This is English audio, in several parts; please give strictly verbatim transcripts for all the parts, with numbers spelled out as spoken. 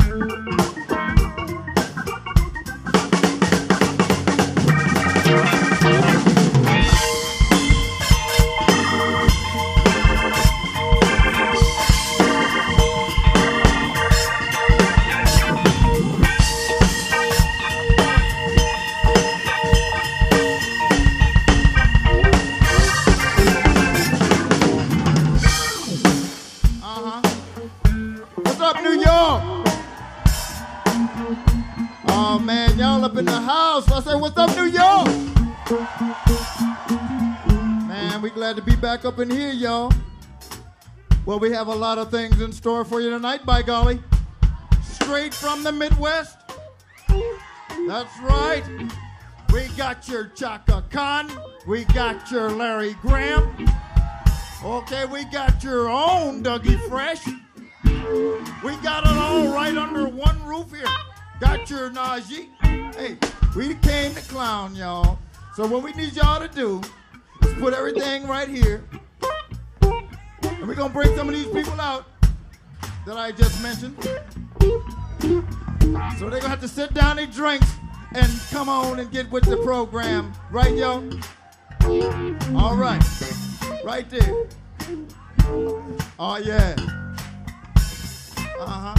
Up in here, y'all. Well, we have a lot of things in store for you tonight, by golly. Straight from the Midwest. That's right. We got your Chaka Khan. We got your Larry Graham. Okay, we got your own Dougie Fresh. We got it all right under one roof here. Got your Najee. Hey, we came to clown, y'all. So what we need y'all to do is put everything right here. And we're going to bring some of these people out that I just mentioned. So they're going to have to sit down and drink and come on and get with the program. Right, yo? All right. Right there. Oh, yeah. Uh-huh.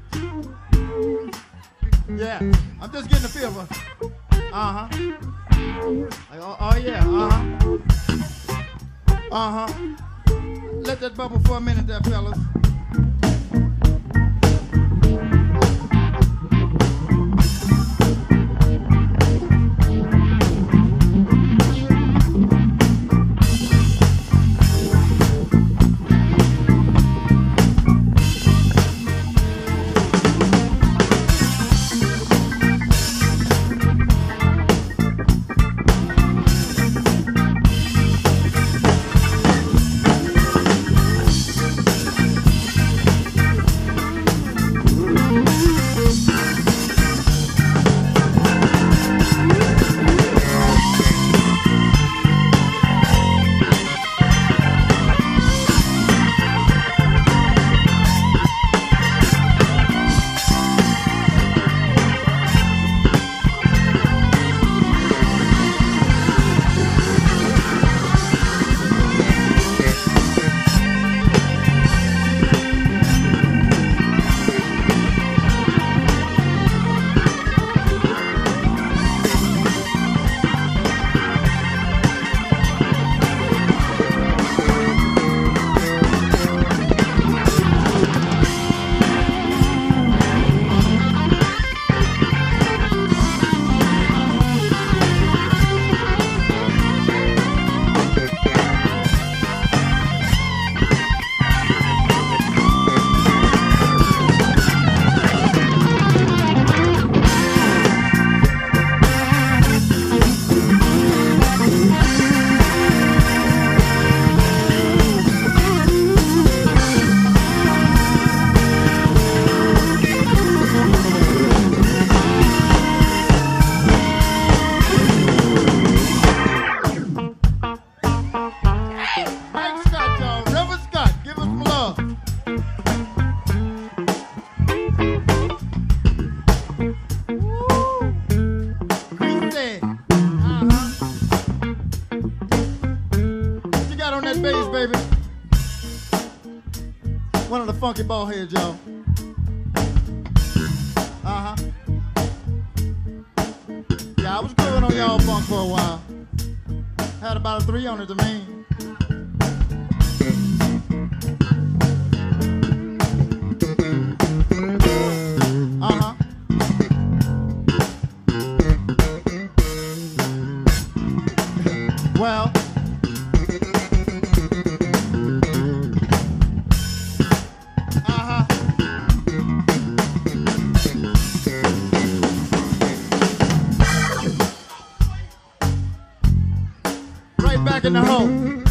Yeah. I'm just getting the feel for it. Uh-huh. Oh, oh, yeah. Uh-huh. Uh-huh. Let that bubble for a minute there, fellas. Funky ball heads, y'all. Uh-huh. Yeah, I was good on y'all funk for a while. Had about a three on it to me. Uh-huh. Well, in the hole.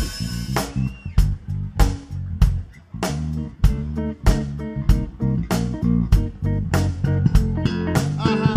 Uh-huh.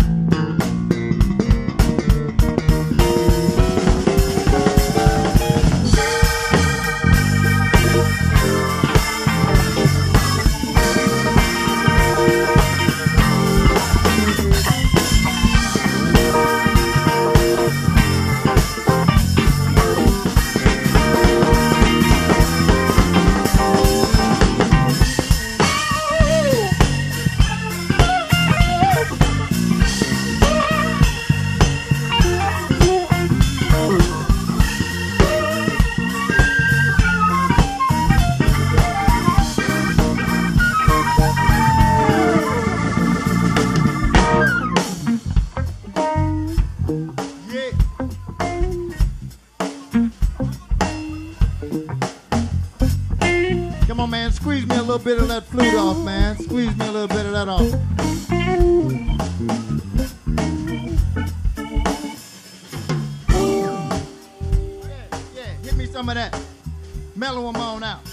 bit of that flute off, man. Squeeze me a little bit of that off. Yeah, yeah, hit me some of that. Mellow them on out.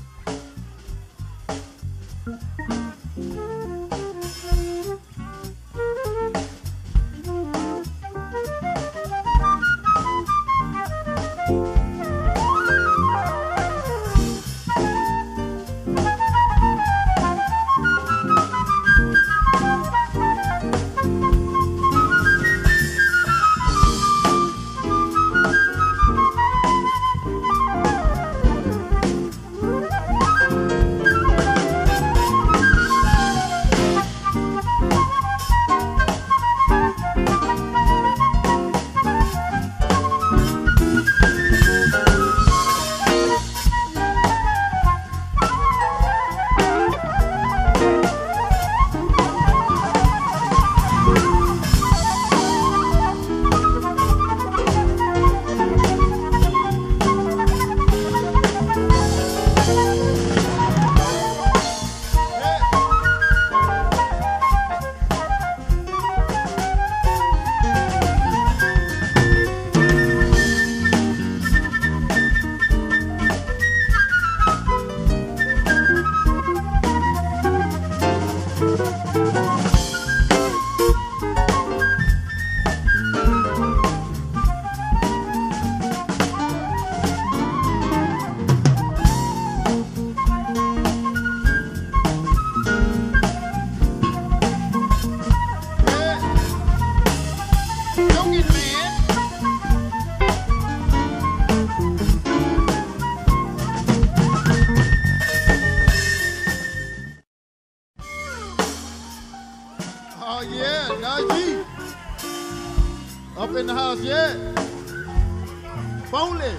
In the house yet? Foley.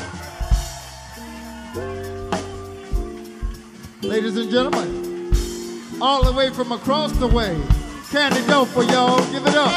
Ladies and gentlemen, all the way from across the way, Candy Doe for y'all. Give it up.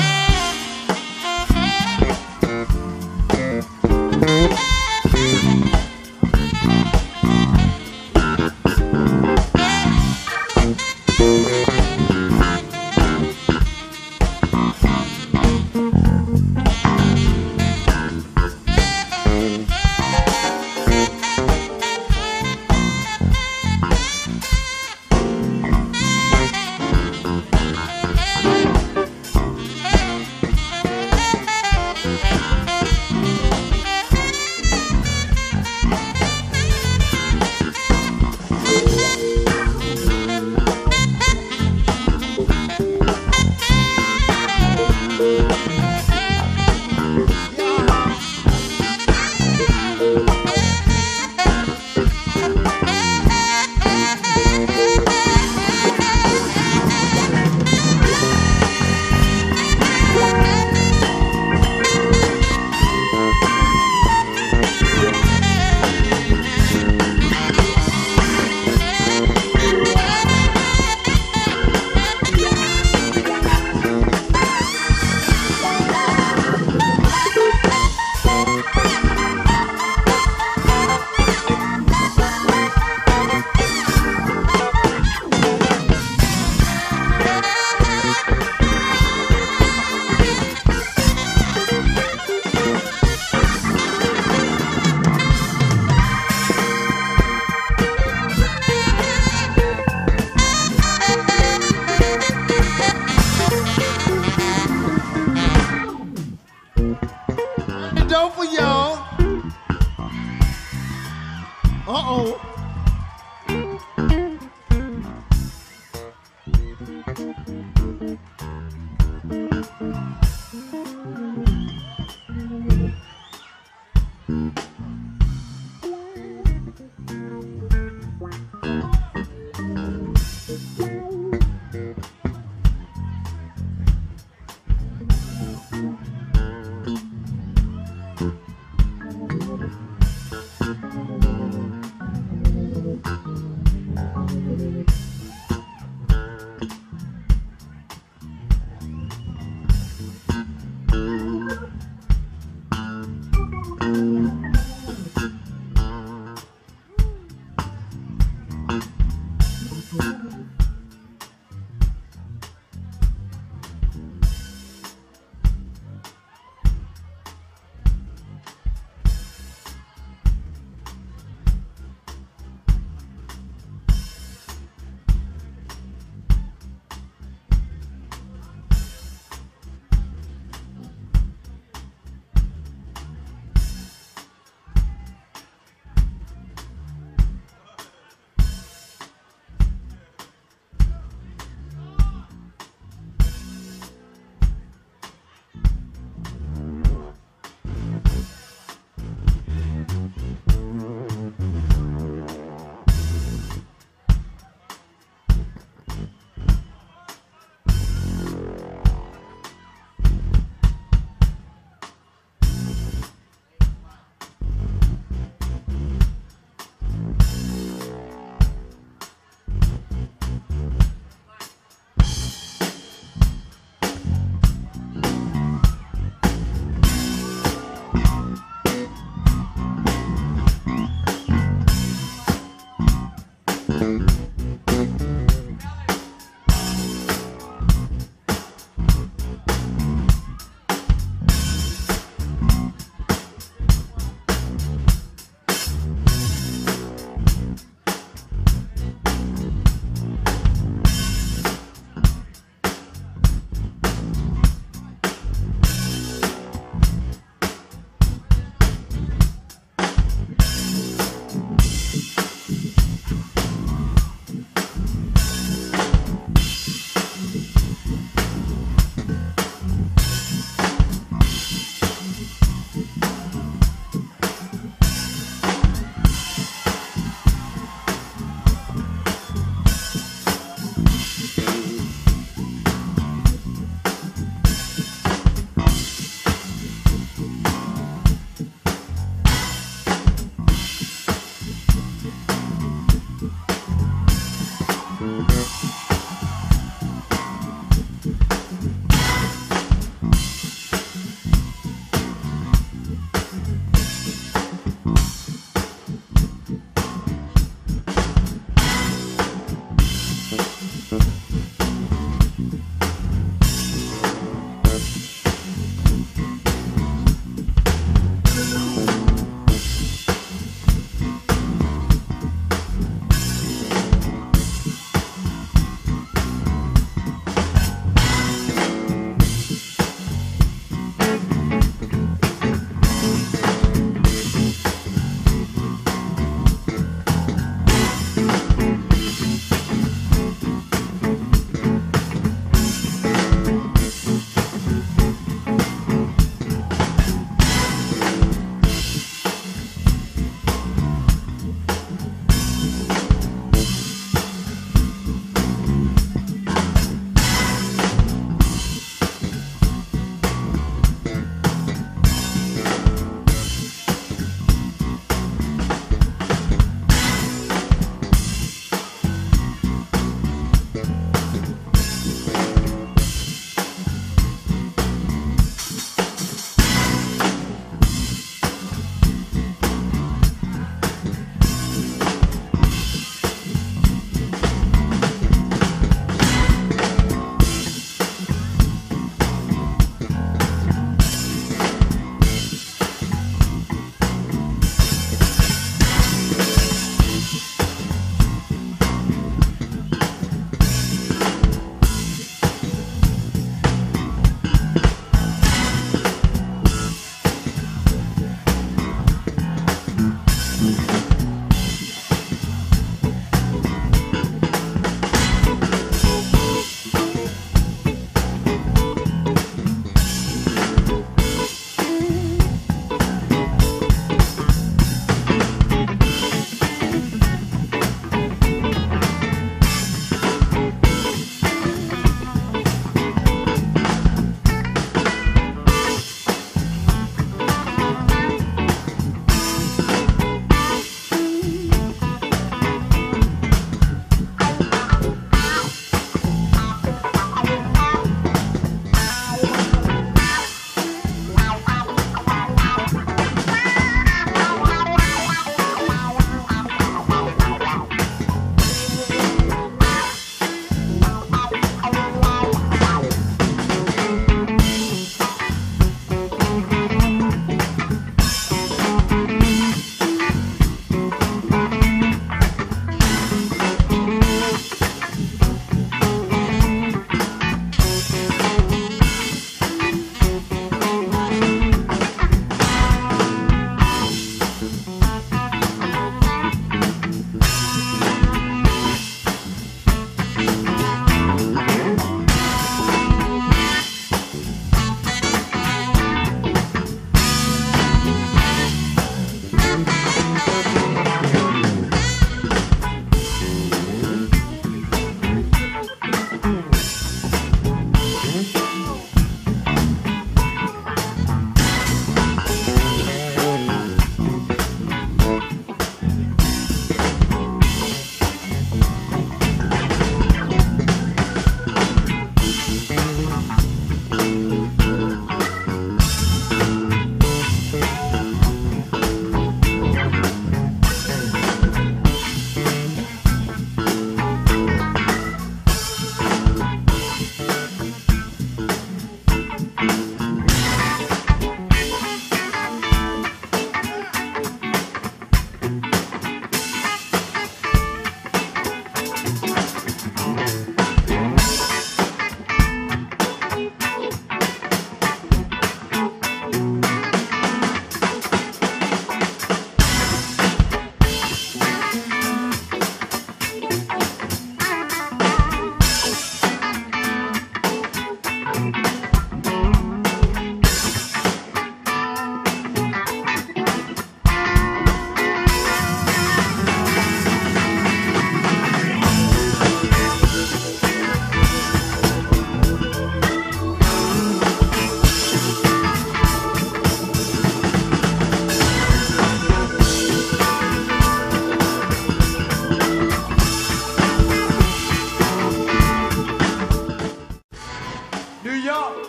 New York.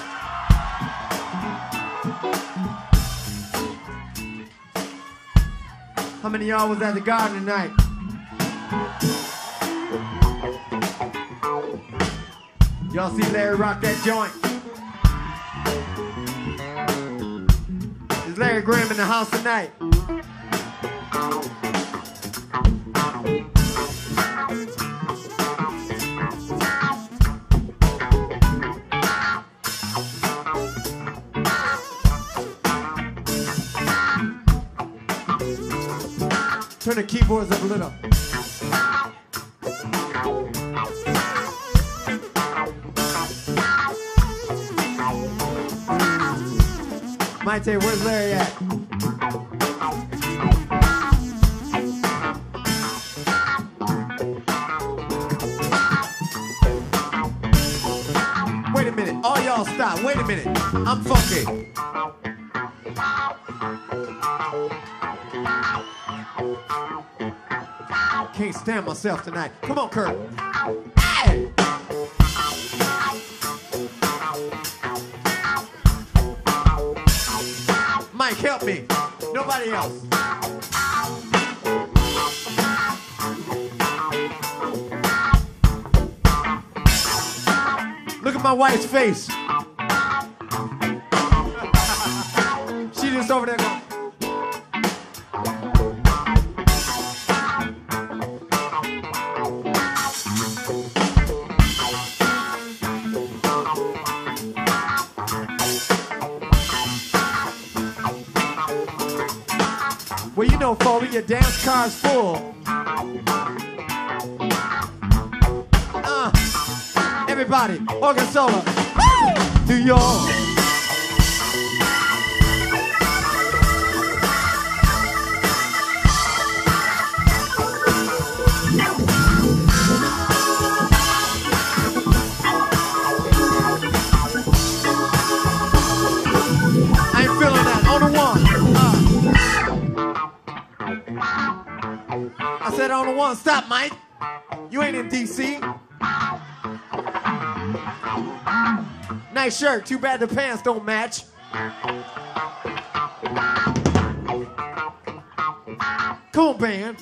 How many of y'all was at the Garden tonight? Y'all see Larry rock that joint? Is Larry Graham in the house tonight? Turn the keyboards up a little. Maite, where's Larry at? Wait a minute, all y'all stop, wait a minute. I'm funky. Can't stand myself tonight. Come on, Kurt. Hey! Mike, help me. Nobody else. Look at my wife's face. She just over there going. Well, you know, Foley, your dance car's full. Uh, everybody, organ solo. Woo! New York. I ain't feeling that. On the one. Uh. I said on the one, stop, Mike. You ain't in D C. Nice shirt, too bad the pants don't match. Come on, band.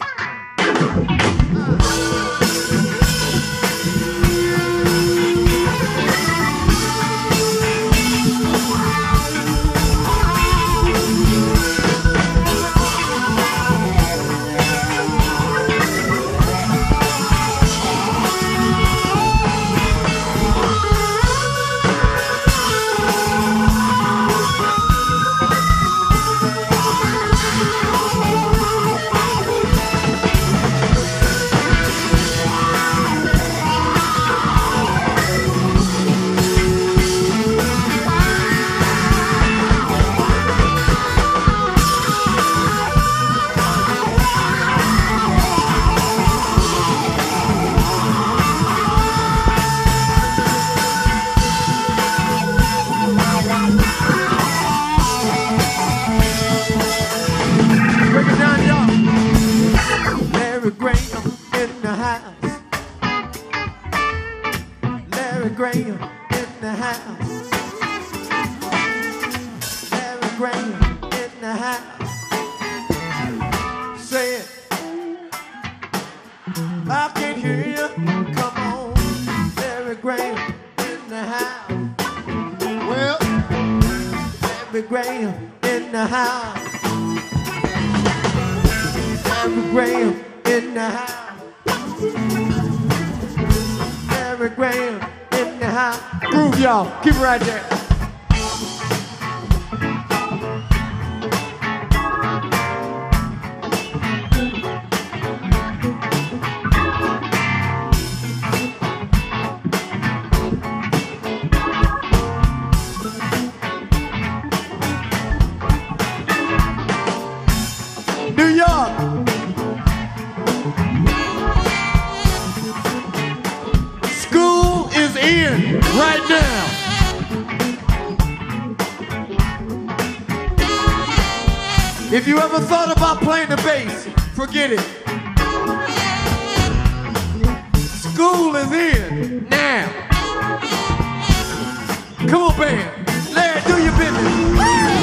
Keep it right there. New York. School is in right now. If you ever thought about playing the bass, forget it. School is in now. Come on, band. Larry, do your business.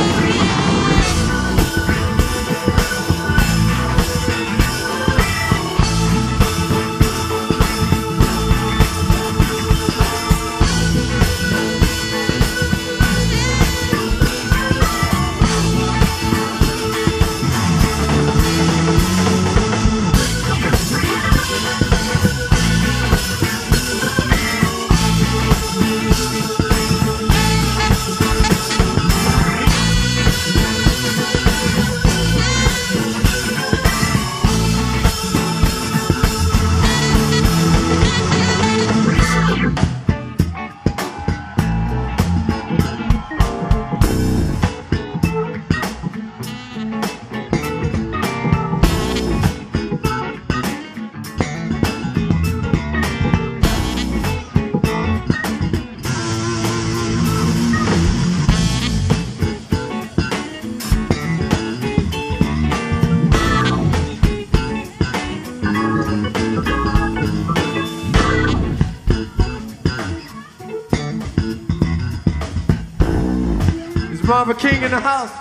Marva King in the house.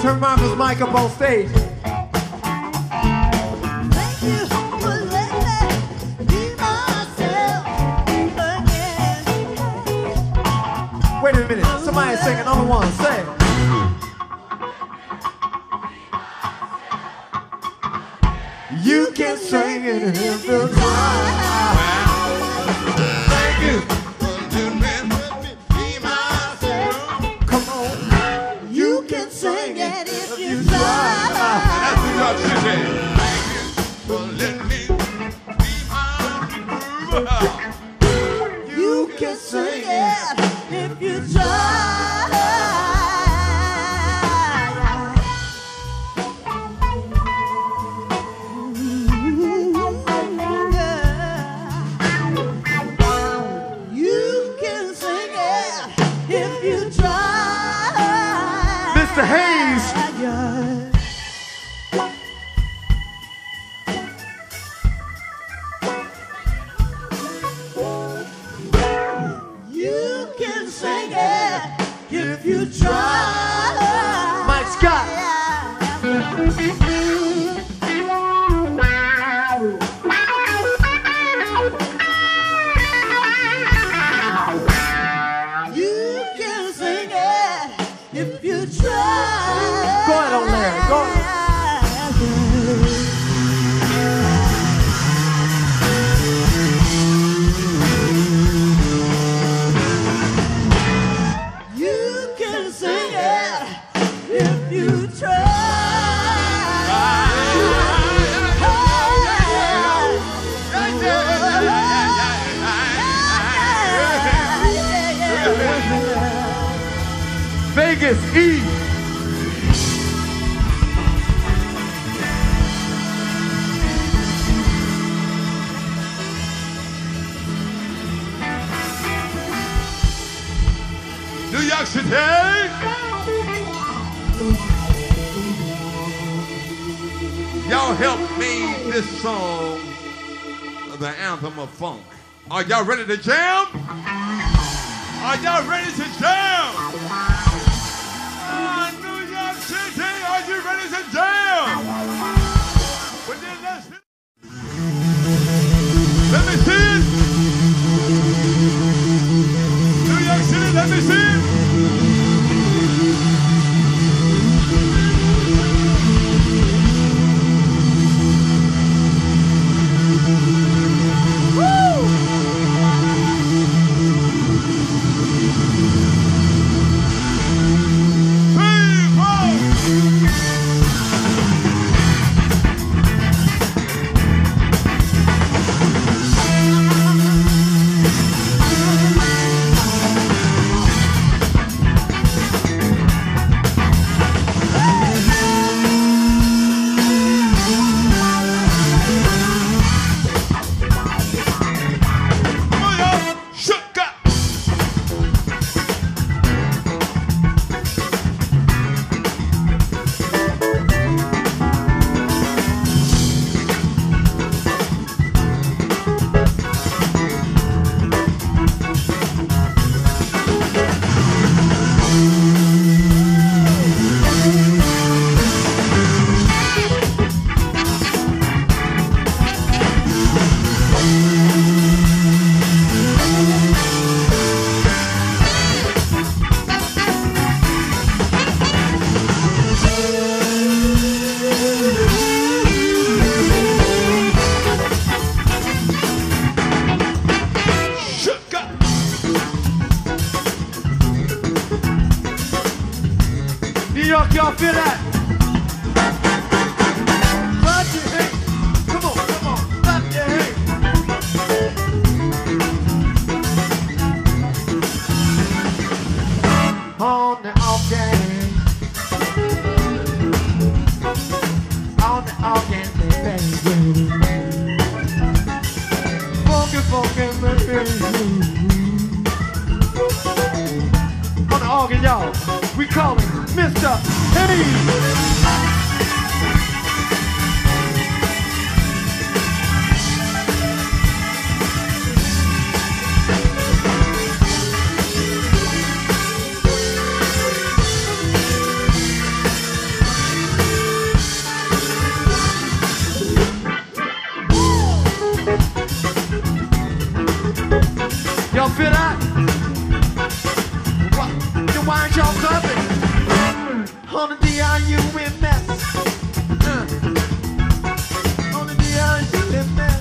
turn Martha's mic up on stage. Thank you for letting me be myself again. Wait a minute, somebody's singing on the one, say it. You can sing it if you try. Thank you. Come on. You can sing it if you try. That's what y'all should say. Thank you for letting me be my groove. You can sing it if you try. Mister Hayes. You can sing it if you try. Mike Scott. You can sing it if you try. Go ahead on there. Go ahead. You can sing it if you try. Vegas E. New York City. Y'all help me this song, the anthem of funk. Are y'all ready to jam? Are y'all ready to jam? Ah, New York City, are you ready to jam? Well, then let's let me see it. New York City, let me see it. Y'all feel that? Clap your hands. Come on, come on, clap your hands. On the organ, on the organ, baby. Funky, funky, baby. On the organ, y'all. We call him Mister Hayes. wine y'all clubbing on the D I U M S. Uh, on the D I U M S.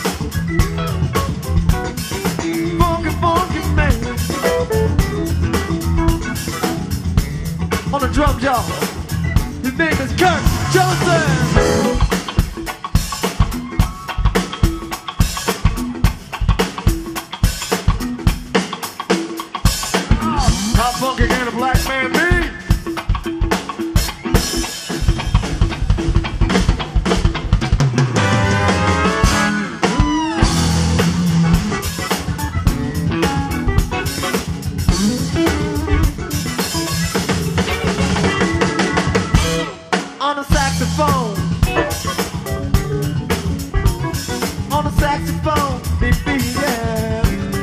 Funky, funky man. On the drum jaw. His name is Kurt Johnson. How funky can a black man be? On a saxophone, on a saxophone, baby, yeah.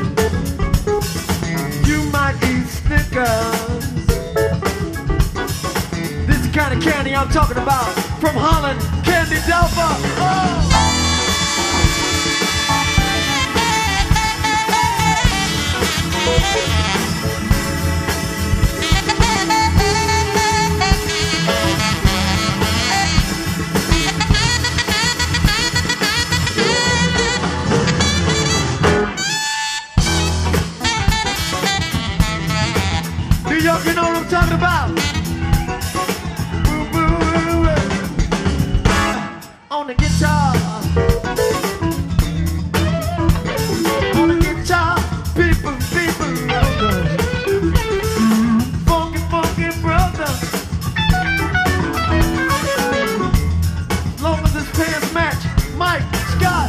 You might eat Snickers. This is the kind of candy I'm talking about. From Holland, Candy Delva. Oh. New York, you know what I'm talking about. Woo, woo, woo, woo. On the guitar. On the guitar. People, people. Funky, funky brother. Long as his pants match. Mike Scott.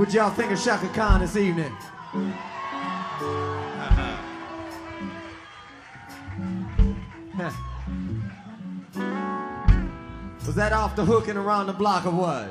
What y'all think of Chaka Khan this evening? Was that off the hook and around the block or what?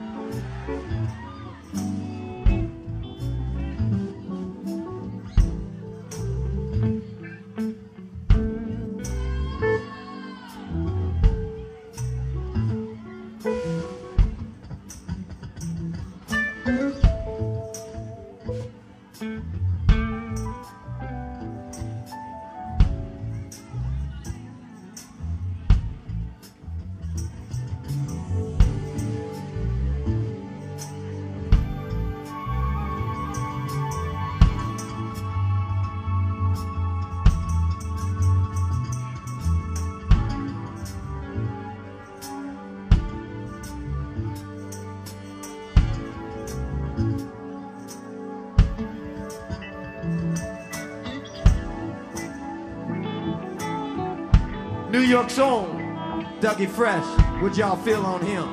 New York's own Dougie Fresh, what y'all feel on him?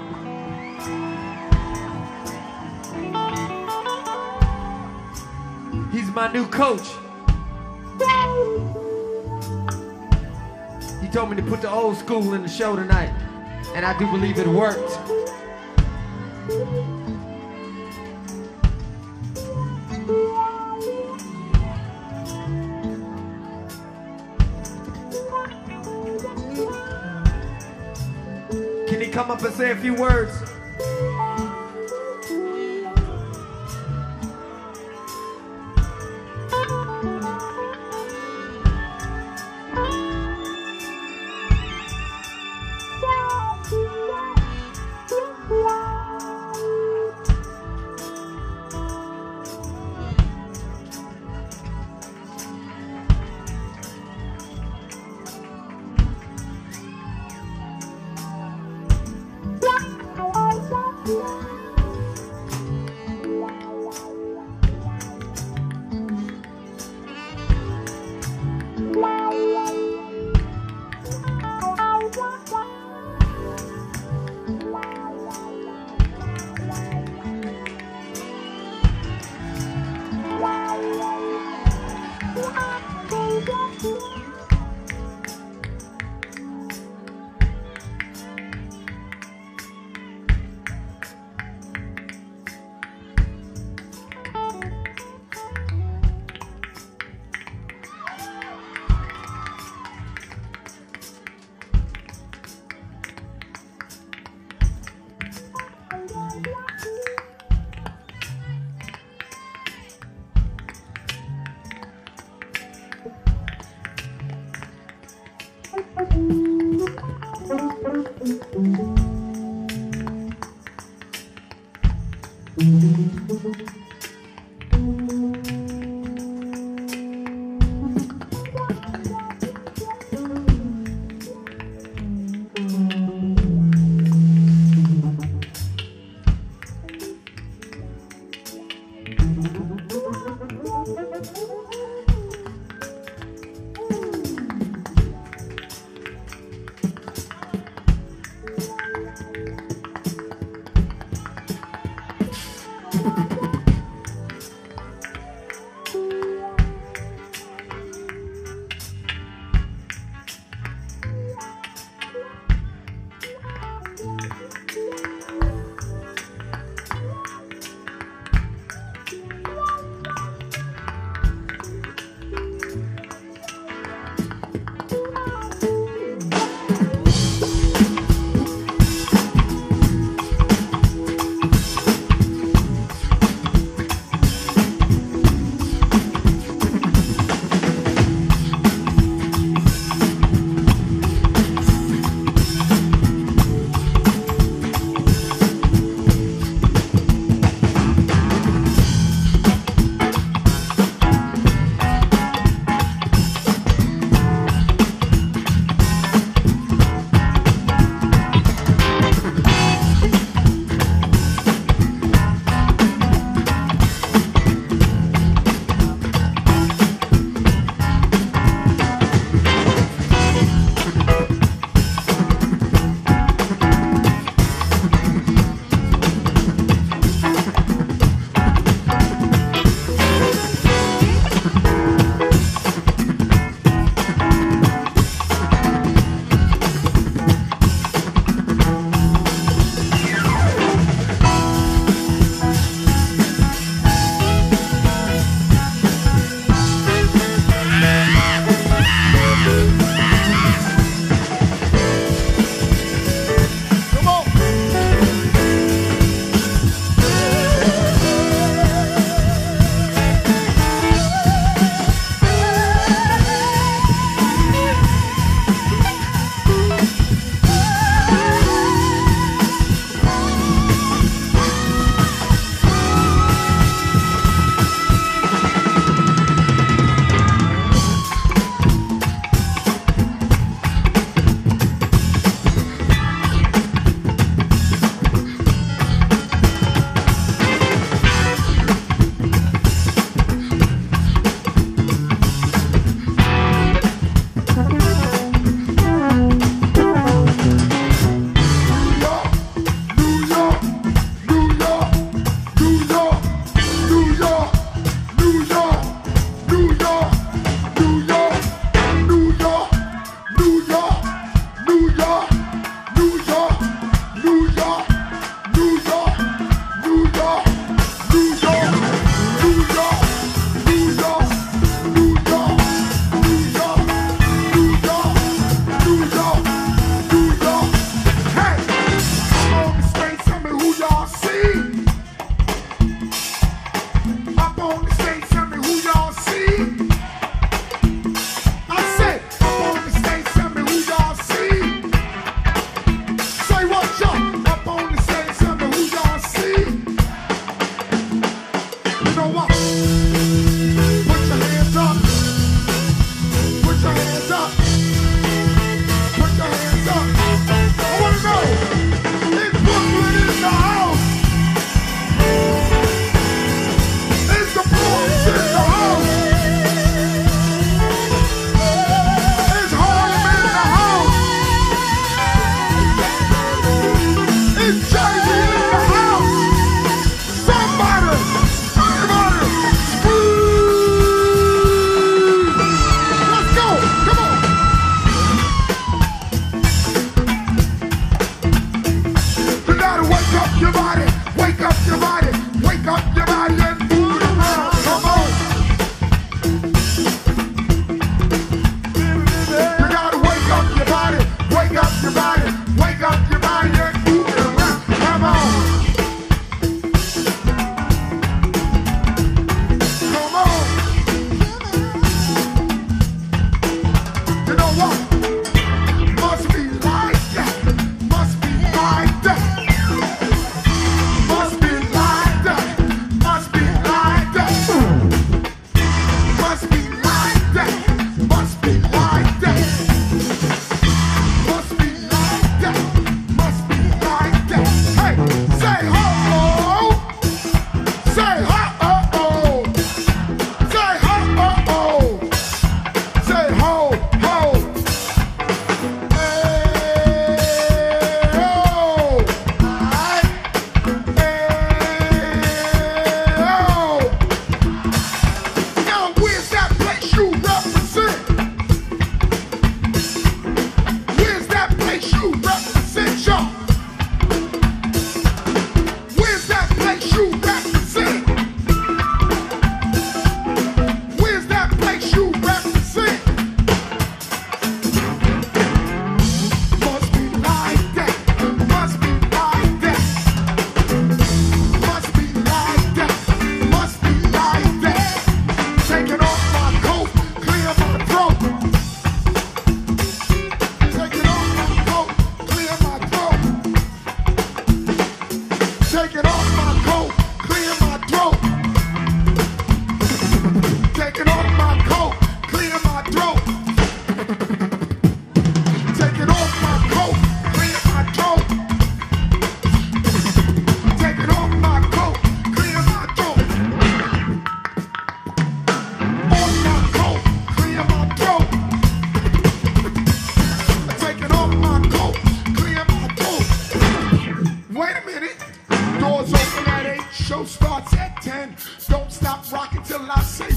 He's my new coach. He told me to put the old school in the show tonight, and I do believe it worked. Can he come up and say a few words?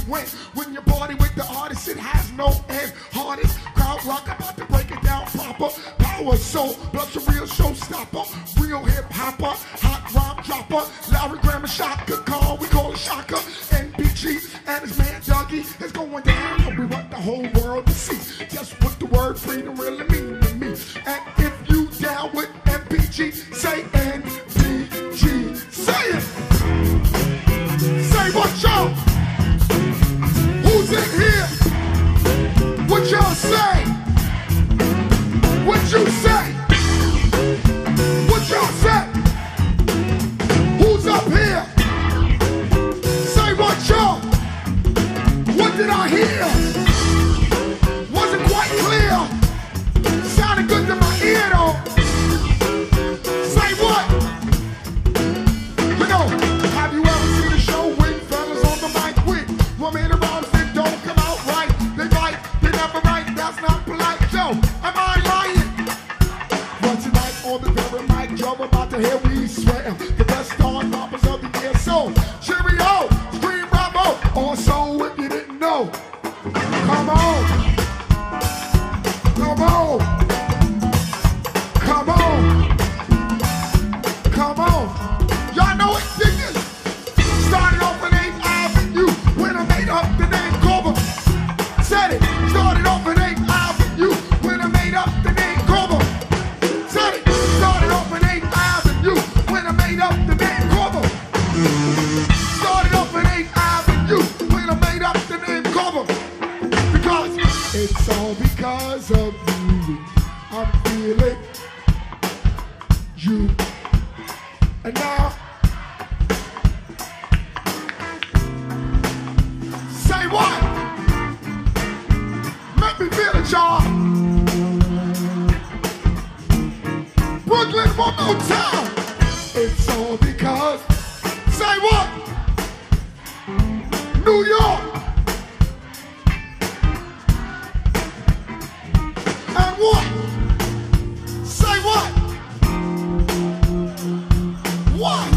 win. When you party with the artist, it has no end. Hardest crowd rock, about to break it down proper. Power soul, plus a real showstopper. Real hip hopper, hot rhyme dropper. Larry Graham and Chaka Khan, we call it Chaka. N B G and his man Dougie is going down. And we want the whole world to see just what the word freedom really mean to me. And if you down with N B G, say N B G. Say it. Say what y'all. Who's in here? What y'all say? What you say? What y'all say? Who's up here? Say what y'all. What did I hear? Wasn't quite clear. Sounded good to my ear though. Say what? You know, have you ever seen a show with fellas on the mic with women around that don't come out right? They right, they never right, that's not polite. Yo, am I lying? But tonight on the very mic, Joe, about to hear we swear the best star poppers of the year. So, cheerio, scream bravo, also if you didn't know. Come on. Come on. Come on. Come on. Y'all know it, dig it. Started off in eighth Avenue when I made up the name Cobra. Said it. Started off in eighth Avenue when I made up the name Cobra. Said it. Started off in eighth Avenue when I made up the name Cobra. Started off in eighth Avenue when I made up the name Cobra. Because it's all because of you. I'm feeling you. And now, say what? Make me feel it, y'all. Brooklyn, one more time. It's all because, say what? New York. And what? Say what? What?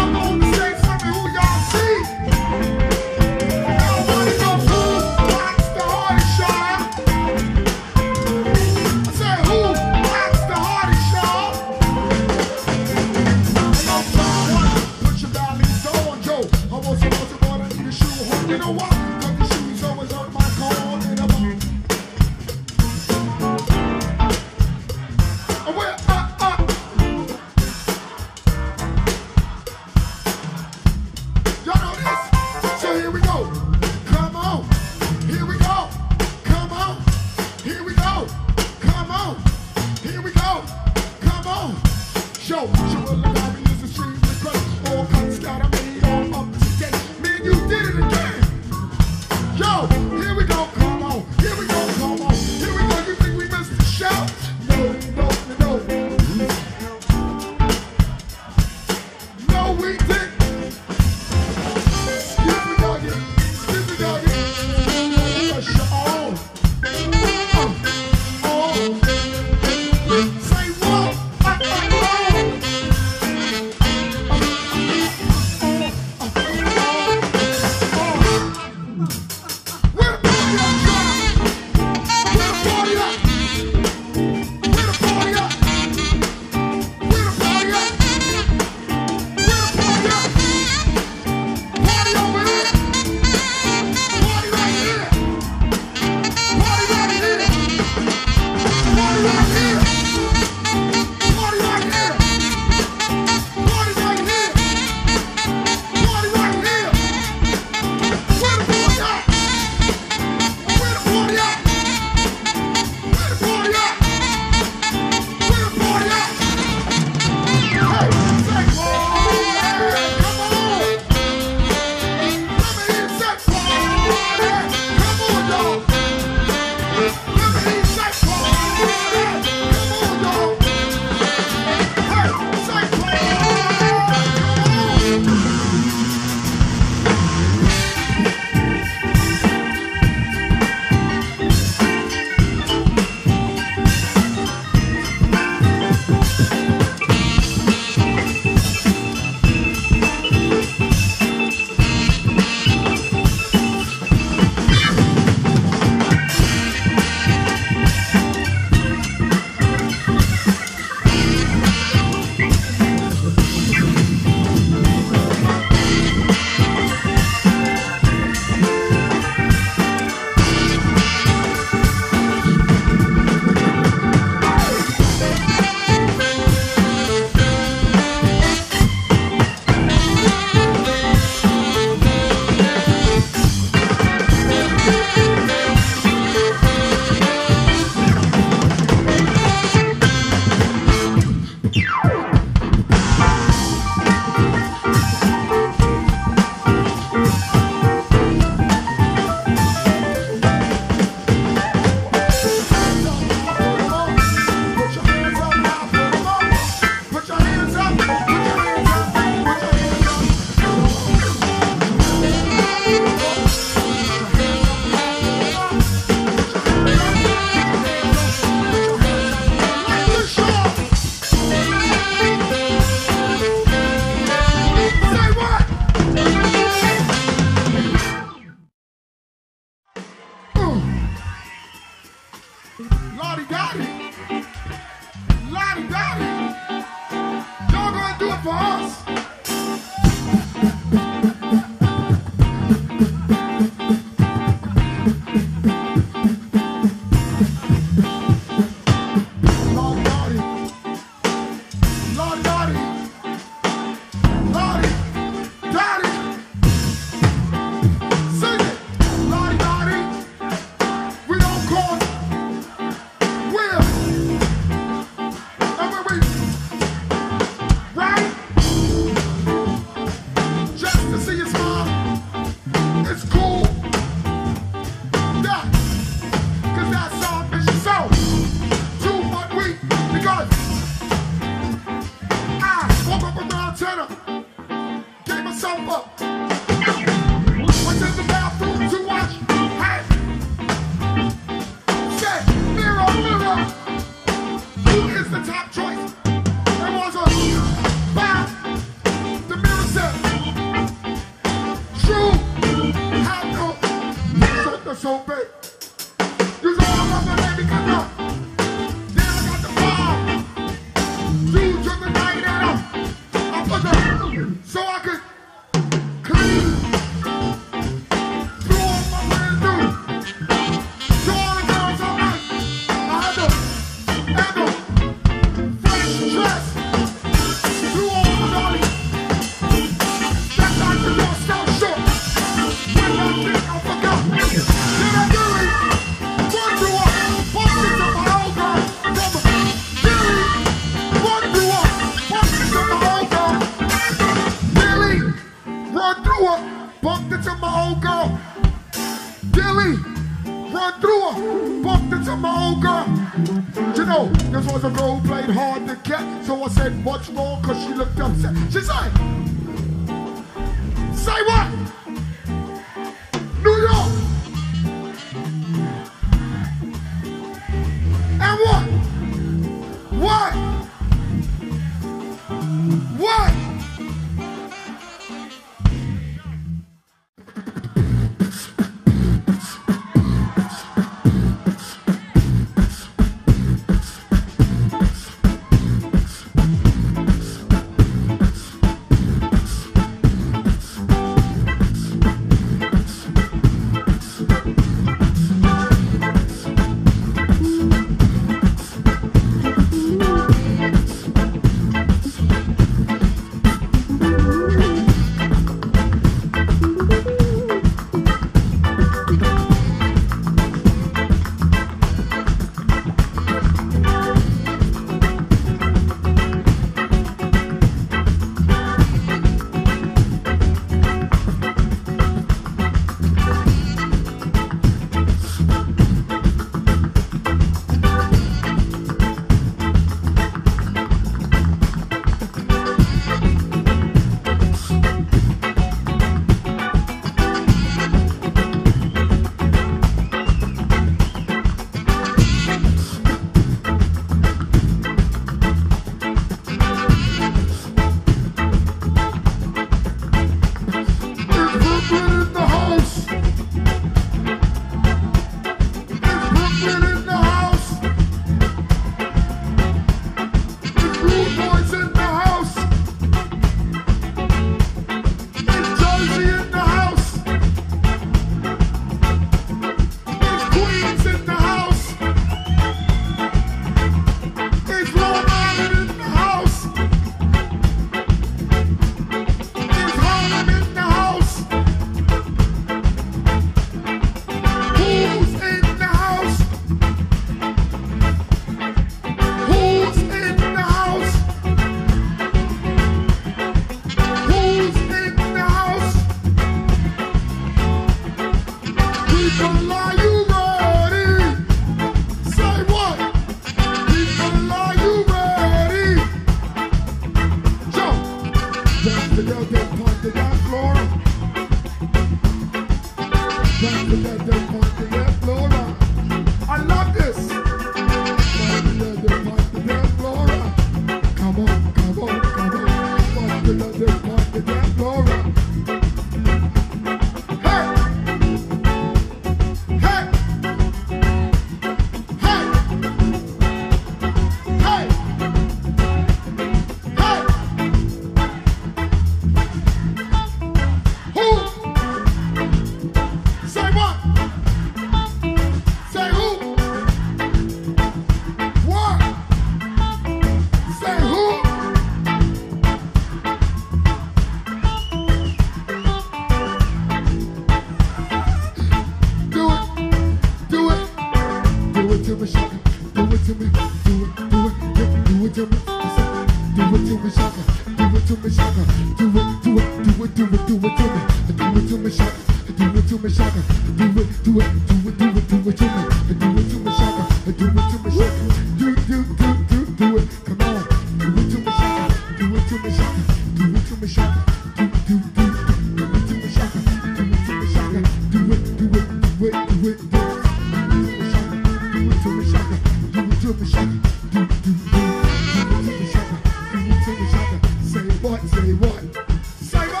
it, do it to me. Do it to me, Chaka. Do it to me, Chaka. Do it, do it, do it, do it, do it to me. Do it to me, Chaka. Do it to me, Chaka. Do, do, do, do, do it. Come on. Do it to me, Chaka. Do it to me, Chaka. Do it to me, Chaka. Do, do, do, do it to me, Chaka. Do it to me, Chaka. Do it, do it, do it, do it, do it. Do it to me, Chaka. Do it to me, Chaka. Do, do, do, do it to me, Chaka. Do it to me, Chaka. Say what? Say what? Say what?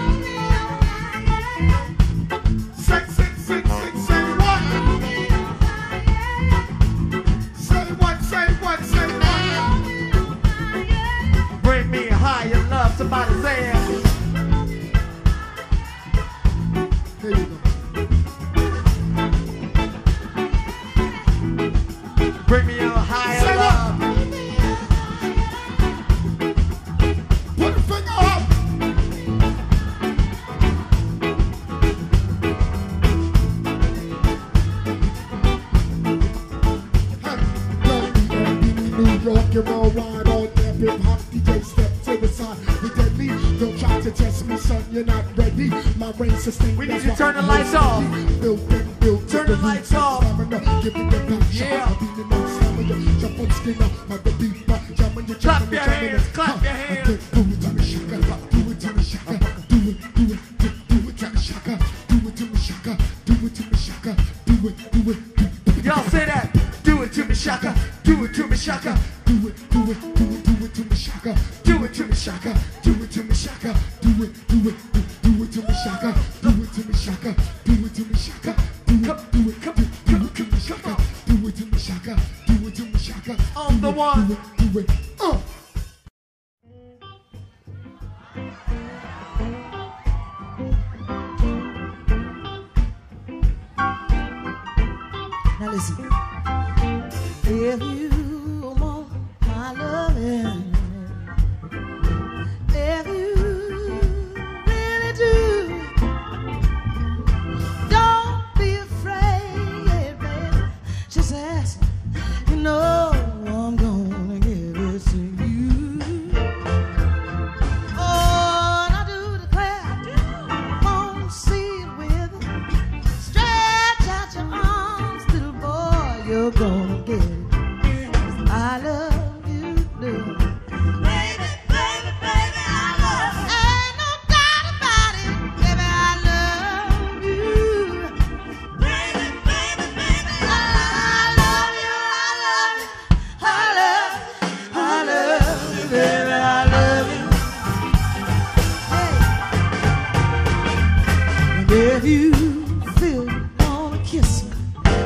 Say, say, say, say, say what? Say what? Say what? Say what? Bring me higher love, somebody say it. There you go. Bring me a higher Say what? love. Put a finger up. New York, you're all wide on there. Hip hop D J, step to the side. We deadly. Don't try to test me, son. You're not ready. My brain sustained. We need you to turn the lights off. Built and built. Turn the lights off. Give me the back shot. Yeah. I'll be the next stamina. Jump on skin up. My baby, jamming your Clap your hands, clap your hands. Do it to me, Chaka. Do it to me, Chaka. Do it, do it, do, do it to me, Chaka. Do it to me, Chaka. Do it to me, Chaka. Do it, do it, do, do it. Y'all say that. Do it to me, Chaka. Do it to me, Chaka. Do it, do it, do it, do it to me, Chaka. Do it to me, Chaka. Do it to me, Chaka. Do it, do it, do, do it to me, Chaka. Do it to me, Chaka. Do it to me, Chaka. Do it, do it, do, do it to me, Chaka. Do it to me, Chaka. Do it to me, Chaka. I'm the one. Do it, do it, uh. Now listen. If you want my loving, if you really do, don't be afraid, baby. Just ask. You know I'm gonna give it to you. Oh, and I do declare, I won't see it with it. Stretch out your arms, little boy, you're gonna get it. I love you, little baby, baby, baby, I love you. Ain't no doubt about it, baby, I love you. Baby, baby, baby, I love you, I love you, I love, I love you, baby, I love you. Hey, and if you feel you wanna kiss me,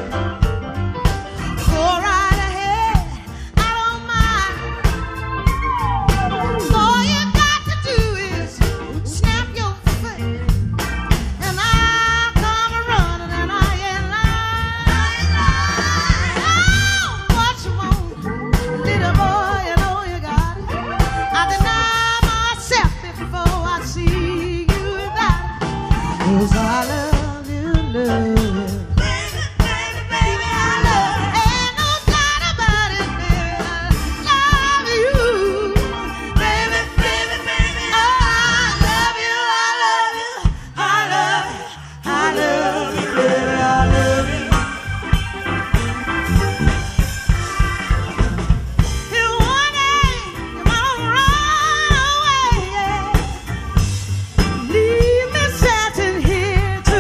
go right ahead, I don't mind. All you got to do is snap your finger, and I'll come running, and I ain't lying. Oh, what you want, little boy, you know you got it. I deny myself before I see you without it. 'Cause I love you, love you. Baby, baby, baby, I love you. Ain't no doubt about it, baby, I love you. Baby, baby, baby, oh, I love you, I love you, I love you, I love you, baby, I love you. If one day you wanna run away, leave me sitting here to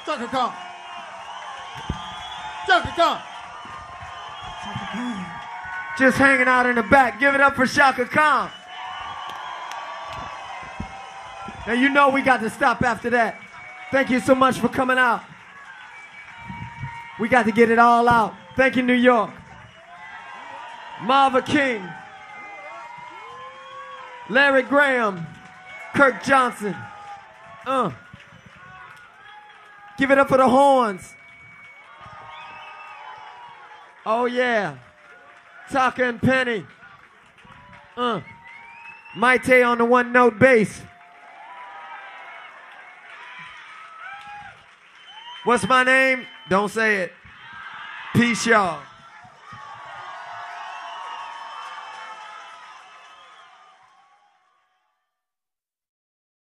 Chaka Khan. Chaka Khan. Just hanging out in the back. Give it up for Chaka Khan. Now you know we got to stop after that. Thank you so much for coming out. We got to get it all out. Thank you, New York. Marva King. Larry Graham. Kirk Johnson. Uh. Give it up for the horns. Oh yeah. Taka and Penny. Uh. Maite on the one note bass. What's my name? Don't say it. Peace, y'all.